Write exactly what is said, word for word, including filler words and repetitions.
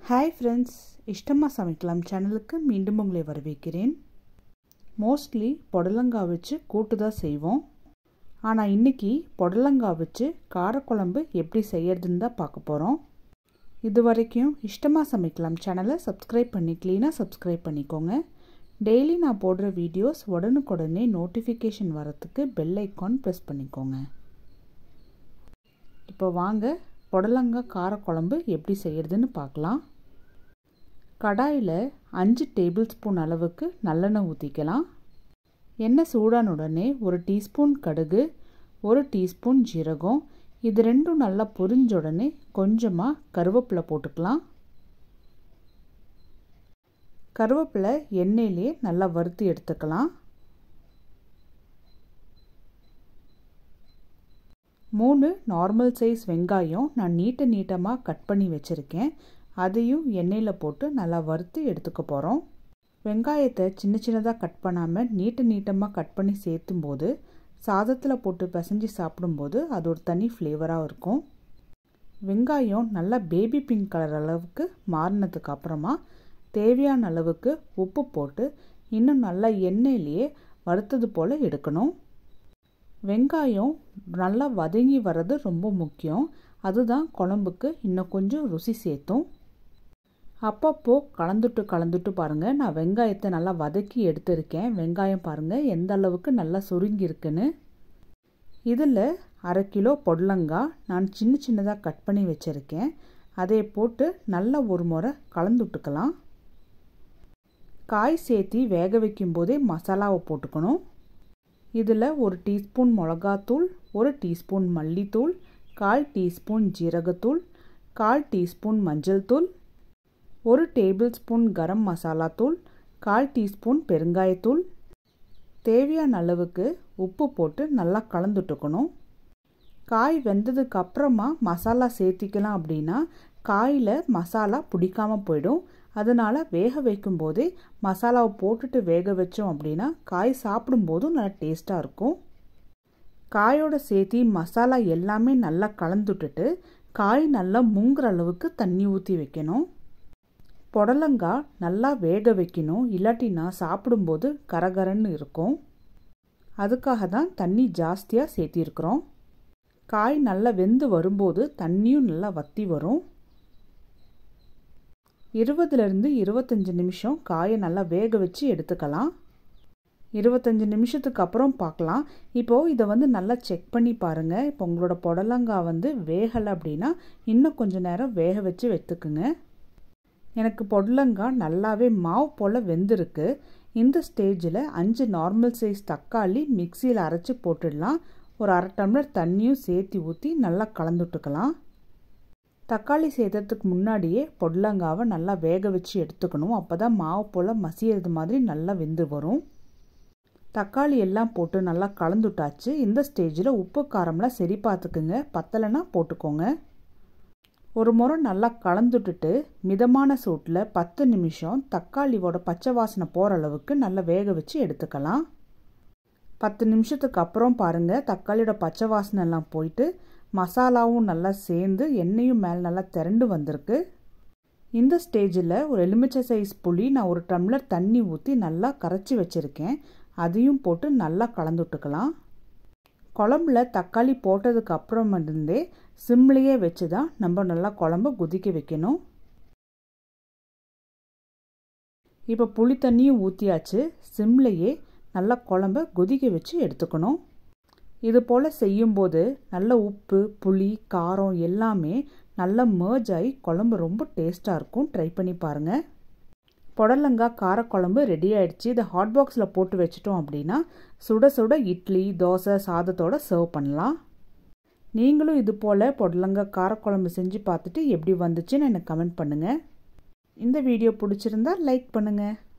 Hi friends, இஷ்டமாக சமைக்கலாம் சேனலுக்கு மீண்டும் உங்களை வரவேற்கிறேன். மோஸ்ட்லி புடலங்காய் வச்சு கூட்டு தான் செய்வோம். ஆனால் இன்றைக்கி புடலங்காய் வச்சு காரக்குழம்பு எப்படி செய்யறதுன்னு தான் பார்க்க போகிறோம். இது வரைக்கும் இஷ்டமாக சமைக்கலாம் சேனலை சப்ஸ்கிரைப் பண்ணி க்ளீனாக சப்ஸ்கிரைப் பண்ணிக்கோங்க. டெய்லி நான் போடுற வீடியோஸ் உடனுக்குடனே நோட்டிஃபிகேஷன் வரத்துக்கு பெல் ஐக்கான் ப்ரெஸ் பண்ணிக்கோங்க. இப்போ வாங்க புடலங்காய் காரக்குழம்பு எப்படி செய்யறதுன்னு பார்க்கலாம். கடாயில் அஞ்சு டேபிள் ஸ்பூன் அளவுக்கு நல்லெண்ணெய் ஊற்றிக்கலாம். எண்ணெய் சூடான உடனே ஒரு டீஸ்பூன் கடுகு, ஒரு டீஸ்பூன் ஜீரகம், இது ரெண்டும் நல்லா பொரிஞ்ச உடனே கொஞ்சமாக கருவேப்பிலை போட்டுக்கலாம். கருவேப்பிலை எண்ணெயிலே நல்லா வறுத்து எடுத்துக்கலாம். மூணு நார்மல் சைஸ் வெங்காயம் நான் நீட்ட நீட்டமாக கட் பண்ணி வச்சுருக்கேன். அதையும் எண்ணெயில் போட்டு நல்லா வறுத்து எடுத்துக்க போகிறோம். வெங்காயத்தை சின்ன சின்னதாக கட் பண்ணாமல் நீட்ட நீட்டமாக கட் பண்ணி சேர்த்தும் போது சாதத்தில் போட்டு பிசைஞ்சு சாப்பிடும்போது அது ஒரு தனி ஃப்ளேவராக இருக்கும். வெங்காயம் நல்லா பேபி பிங்க் கலர் அளவுக்கு மாறினதுக்கு அப்புறமா தேவையான அளவுக்கு உப்பு போட்டு இன்னும் நல்லா எண்ணெயிலேயே வறுத்தது போல் எடுக்கணும். வெங்காயம் நல்லா வதங்கி வர்றது ரொம்ப முக்கியம். அதுதான் குழம்புக்கு இன்னும் கொஞ்சம் ருசி சேர்த்தும். அப்பப்போ கலந்துட்டு கலந்துட்டு பாருங்கள். நான் வெங்காயத்தை நல்லா வதக்கி எடுத்திருக்கேன். வெங்காயம் பாருங்கள் எந்த அளவுக்கு நல்லா சுருங்கி இருக்குன்னு. இதில் அரை கிலோ புடலங்காய் நான் சின்ன சின்னதாக கட் பண்ணி வச்சுருக்கேன். அதை போட்டு நல்லா ஒரு முறை கலந்துட்டுக்கலாம். காய் சேர்த்தி வேக வைக்கும் போதே மசாலாவை போட்டுக்கணும். இதில் ஒரு டீஸ்பூன் மிளகாத்தூள், ஒரு டீஸ்பூன் மல்லித்தூள், கால் டீஸ்பூன் ஜீரகத்தூள், கால் டீஸ்பூன் மஞ்சள் தூள், ஒரு டேபிள் ஸ்பூன் கரம் மசாலா தூள், கால் டீஸ்பூன் பெருங்காயத்தூள், தேவையான அளவுக்கு உப்பு போட்டு நல்லா கலந்துட்டுக்கணும். காய் வெந்ததுக்கு அப்புறமா மசாலா சேர்த்திக்கலாம். அப்படின்னா காயில் மசாலா பிடிக்காமல் போயிடும். அதனால் வேக வைக்கும் போதே மசாலாவை போட்டுட்டு வேக வச்சோம் அப்படின்னா காய் சாப்பிடும்போதும் நல்லா டேஸ்ட்டாக இருக்கும். காயோட சேர்த்தி மசாலா எல்லாமே நல்லா கலந்துட்டுட்டு காய் நல்லா முங்குற அளவுக்கு தண்ணி ஊற்றி வைக்கணும். புடலங்காய் நல்லா வேக வைக்கணும், இல்லாட்டினா சாப்பிடும்போது கரகரன்னு இருக்கும். அதுக்காக தான் தண்ணி ஜாஸ்தியாக சேர்த்திருக்கிறோம். காய் நல்லா வெந்து வரும்போது தண்ணியும் நல்லா வற்றி வரும். இருபதுலேருந்து இருபத்தஞ்சி நிமிஷம் காயை நல்லா வேக வச்சு எடுத்துக்கலாம். இருபத்தஞ்சி நிமிஷத்துக்கு அப்புறம் பார்க்கலாம். இப்போது இதை வந்து நல்லா செக் பண்ணி பாருங்கள். இப்போ உங்களோட புடலங்காய் வந்து வேகலை அப்படின்னா இன்னும் கொஞ்சம் நேரம் வேக வச்சு வைத்துக்குங்க. எனக்கு புடலங்காய் நல்லாவே மாவு போல் வெந்திருக்கு. இந்த ஸ்டேஜில் அஞ்சு நார்மல் சைஸ் தக்காளி மிக்சியில் அரைச்சி போட்டுடலாம். ஒரு அரை டம்ளர் தண்ணியும் சேர்த்து ஊற்றி நல்லா கலந்துட்டுக்கலாம். தக்காளி சேர்த்ததுக்கு முன்னாடியே புடலங்காவை நல்லா வேக வச்சு எடுத்துக்கணும். அப்போ தான் மாவு போல் மசியறது மாதிரி நல்லா வெந்து வரும். தக்காளி எல்லாம் போட்டு நல்லா கலந்துட்டாச்சு. இந்த ஸ்டேஜில் உப்பு காரம்லாம் சரி பார்த்துக்குங்க, பத்தலைன்னா போட்டுக்கோங்க. ஒரு முறை நல்லா கலந்துட்டுட்டு மிதமான சூட்டில் பத்து நிமிஷம் தக்காளியோட பச்சை வாசனை போகிற அளவுக்கு நல்லா வேக வச்சு எடுத்துக்கலாம். பத்து நிமிஷத்துக்கு அப்புறம் பாருங்கள் தக்காளியோட பச்சை வாசனை எல்லாம் போயிட்டு மசாலாவும் நல்லா சேர்ந்து எண்ணெயும் மேலே நல்லா திரண்டு வந்திருக்கு. இந்த ஸ்டேஜில் ஒரு எலுமிச்சை சைஸ் புளி நான் ஒரு டம்ளர் தண்ணி ஊற்றி நல்லா கரைச்சி வச்சுருக்கேன். அதையும் போட்டு நல்லா கலந்துட்டுக்கலாம். குழம்புல தக்காளி போட்டதுக்கு அப்புறம் இருந்தே சிம்லேயே வச்சு தான் நம்ம நல்லா குழம்பு கொதிக்க வைக்கணும். இப்போ புளி தண்ணியும் ஊற்றியாச்சு. சிம்லேயே நல்லா குழம்பை கொதிக்க வச்சு எடுத்துக்கணும். இது போல் செய்யும்போது நல்ல உப்பு, புளி, காரம் எல்லாமே நல்லா மர்ஜ் ஆகி குழம்பு ரொம்ப டேஸ்ட்டாக இருக்கும். ட்ரை பண்ணி பாருங்கள். புடலங்காய் காரக்குழம்பு ரெடி ஆகிடுச்சு. இதை ஹாட் பாக்ஸில் போட்டு வச்சிட்டோம் அப்படின்னா சுட சுட இட்லி, தோசை, சாதத்தோடு சர்வ் பண்ணலாம். நீங்களும் இது போல் புடலங்காய் காரக்குழம்பு செஞ்சு பார்த்துட்டு எப்படி வந்துச்சுன்னு எனக்கு கமெண்ட் பண்ணுங்கள். இந்த வீடியோ பிடிச்சிருந்தா லைக் பண்ணுங்கள்.